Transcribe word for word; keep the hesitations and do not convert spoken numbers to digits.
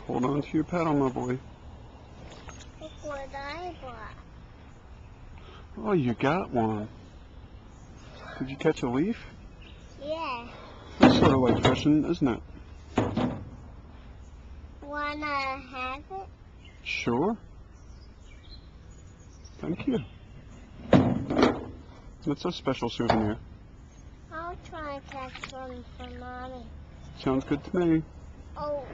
Hold on to your paddle, my boy. Look what I bought. Oh, you got one. Did you catch a leaf? Yeah. That's sort of like fishing, isn't it? Wanna have it? Sure. Thank you. That's a special souvenir. I'll try and catch one for Mommy. Sounds good to me. Oh.